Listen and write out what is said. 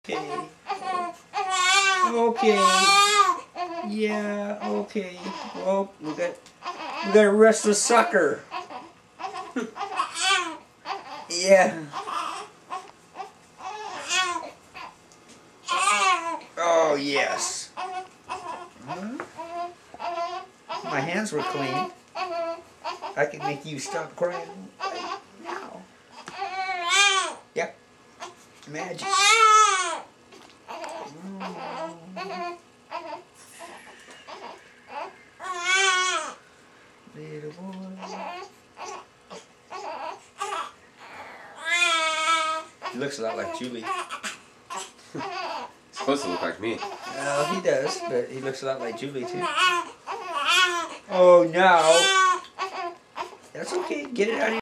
Okay. Okay. Yeah, okay. Well, we got a restless sucker. Yeah. Oh, yes. My hands were clean. I can make you stop crying right now. Yep. Magic. Little boy. He looks a lot like Julie. Supposed to look like me. Well, he does, but he looks a lot like Julie too. Oh no! That's okay. Get it out of your